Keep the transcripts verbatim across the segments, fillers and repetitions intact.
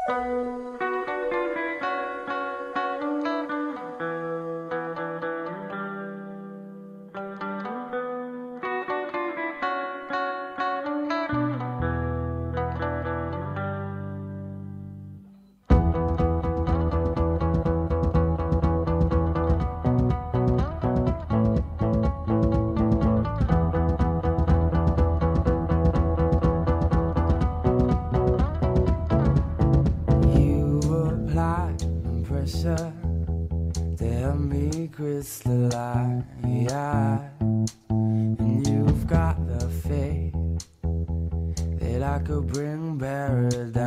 To help me crystallize, and you've got the faith that I could bring paradise.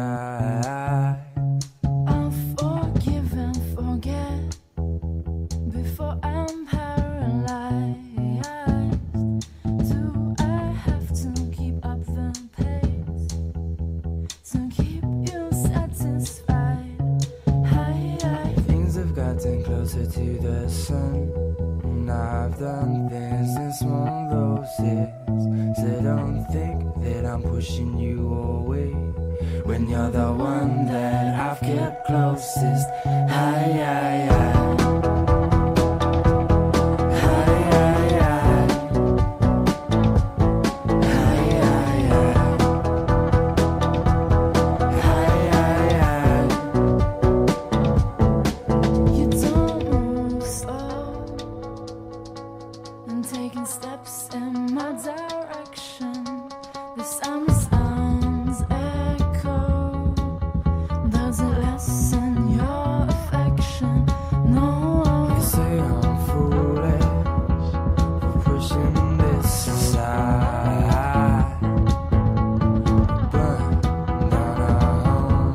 I'll forgive and forget before I'm paralyzed. Do I have to keep up the pace to keep you satisfied? Things have gotten closer to the sun, and I've done things in small doses. So don't think that I'm pushing you away when you're the one that I've kept closest. Hi, hi, hi. Taking steps in my direction, the sound sounds echo. Does it lessen your affection? No. You say I'm foolish for pushing this aside. Burn down our home,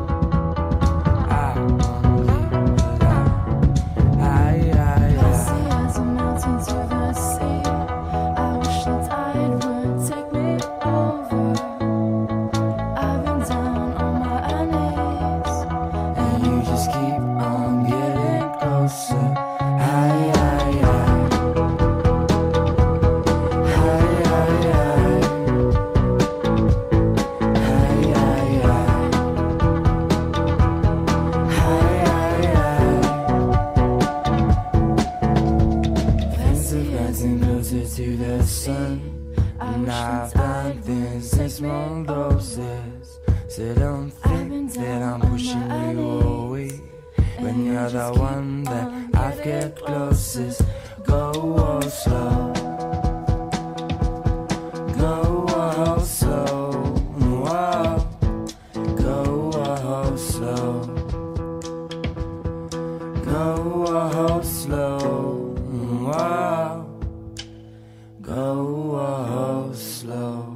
I won't leave alive. I, I, I. I see as a mountain to the sea. I wish the tide would take me over. I've been down on my knees, And you just keep on getting closer. Hi, hi, hi. Hi, hi, hi. Hi, hi, hi. Hi, hi, hi. Things have gotten closer to the sun, and I've done things in small doses. So don't think that I'm pushing you away when you're the one that I've kept closest. Go oh, slow, go oh, slow, whoa. Go oh, slow, go oh, slow, whoa. Go oh, slow.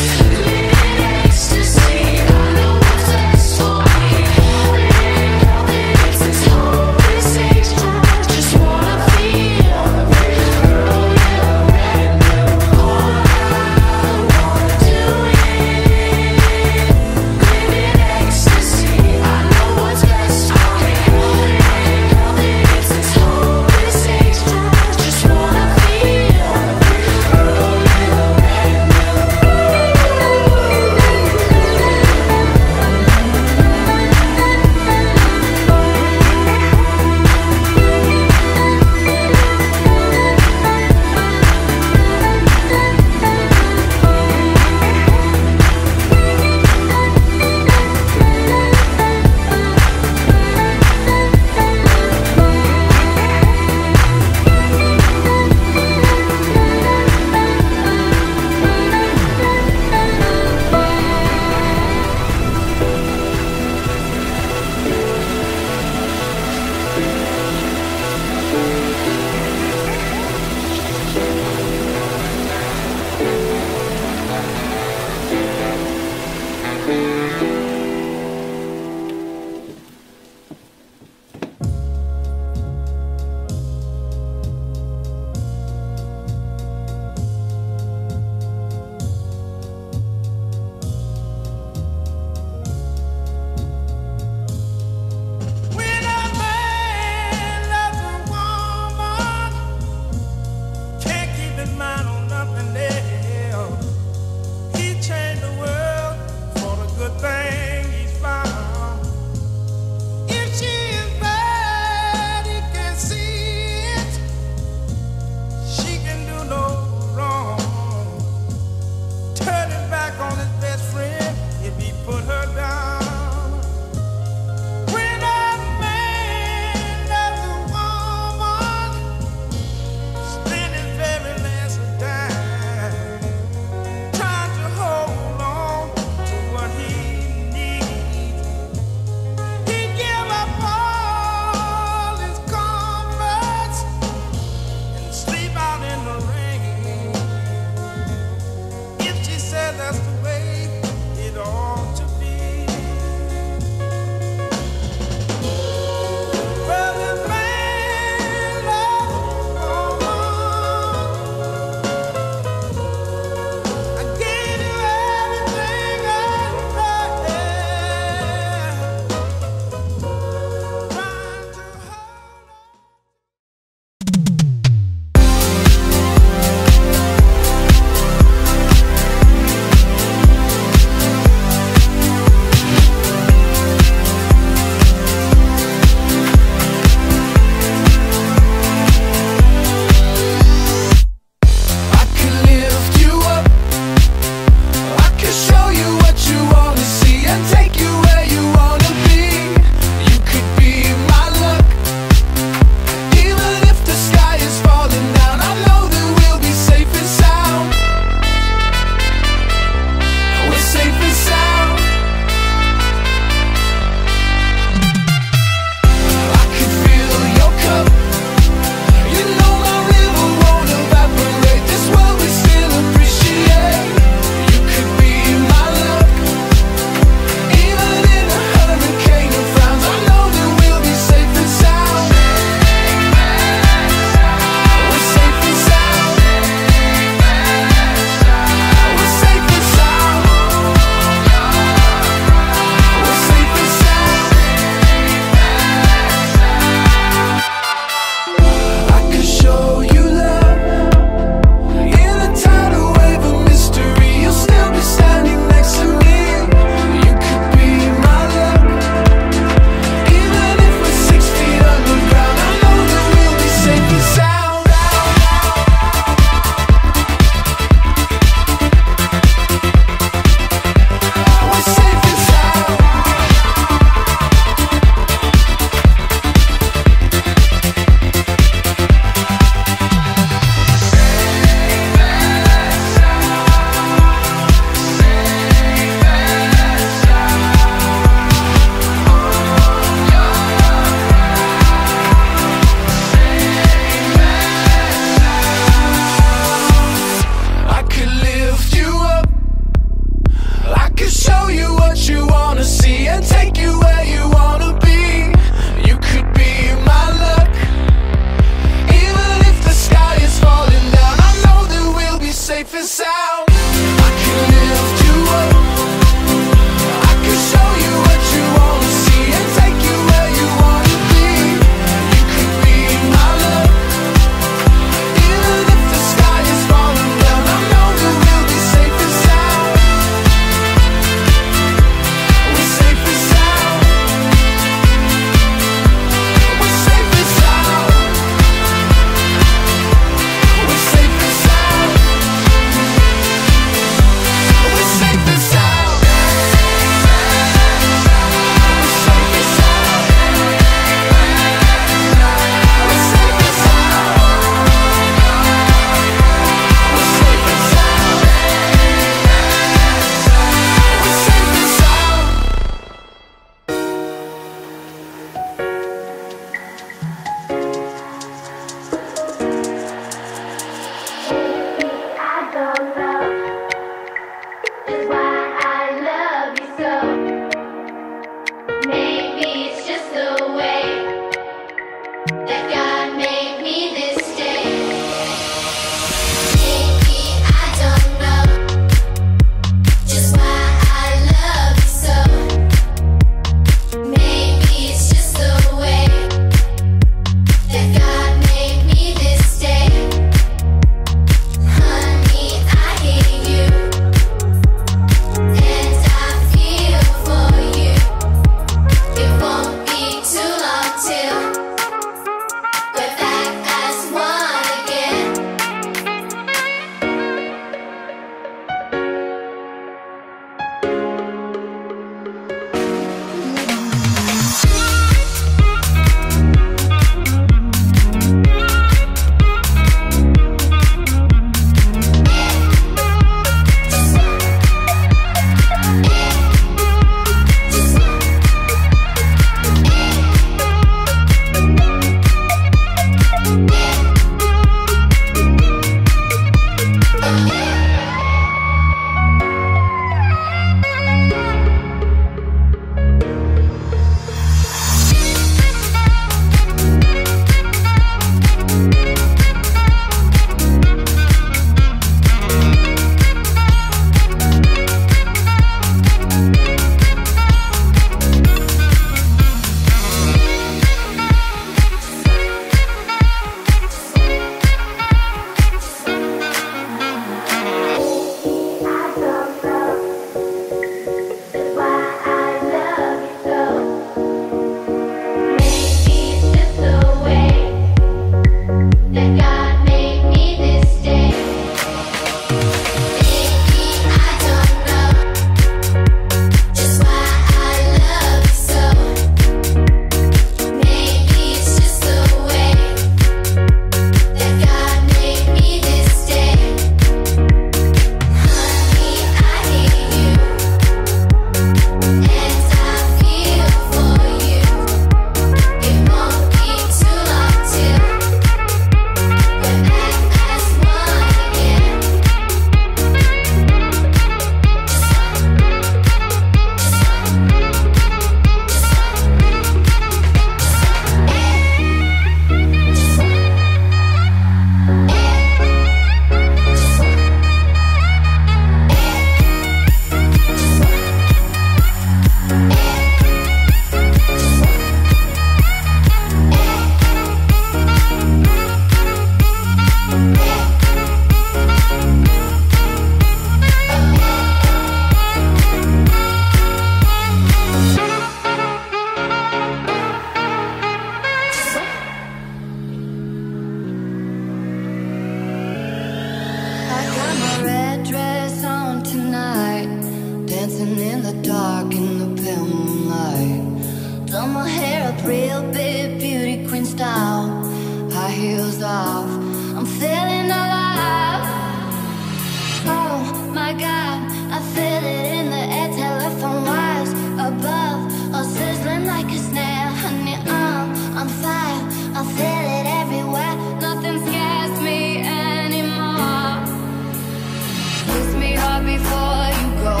wear a real big beauty queen style. High heels off, I'm feeling alive. Oh my God, I feel it in the air. Telephone wires above, all sizzling like a snare. Honey, I'm on fire, I feel it everywhere. Nothing scares me anymore. Kiss me hard before you go.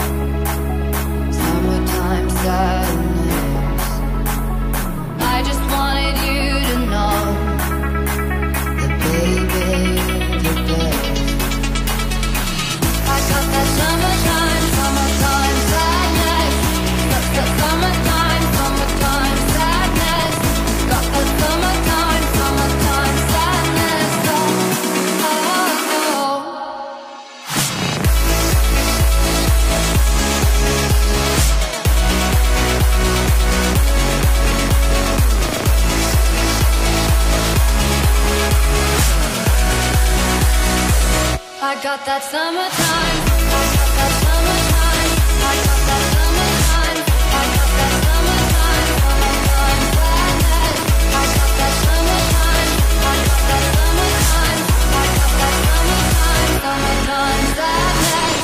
Summertime sadness. I just wanted you to know that baby, you're the best. I got that summertime, summertime sadness. Got that summertime, summertime sadness. Got that summertime, summertime sadness. Oh, oh, oh. I got that summertime. I got that summertime. I got that summertime. I got that summertime. Summertime sadness. I got that summertime. I got that summertime. I got that summertime. Summertime sadness.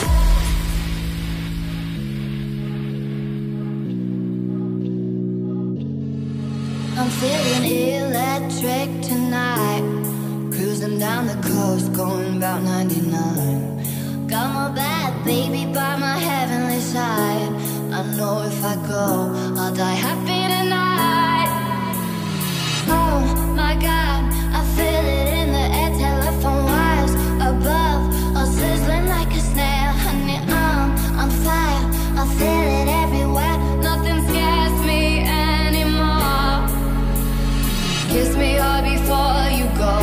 I'm feeling electric tonight. Cruising down the coast, going about ninety-nine. Got my bad baby by my heavenly side. I know if I go, I'll die happy tonight. Oh my God, I feel it in the air. Telephone wires above, all sizzling like a snare. Honey, I'm on fire, I feel it everywhere. Nothing scares me anymore. Kiss me hard before you go.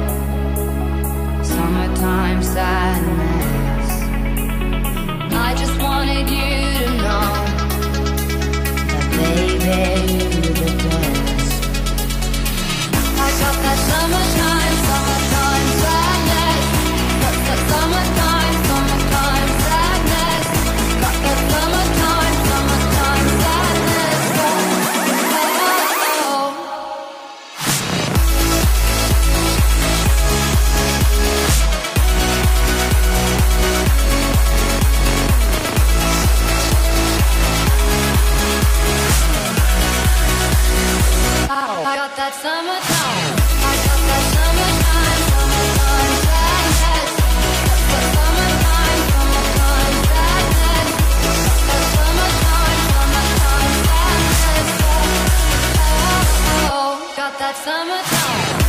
Summertime sadness. I just wanted you to know that baby, you're the best. I got that summertime, summertime sadness. Got that summertime, summertime sadness. Got that summertime, summertime sadness. Oh, oh, oh. I got that summertime. I got that summertime, summertime sadness. That summertime, summertime sadness. That summertime, summertime sadness. Oh, oh, oh. Got that summertime.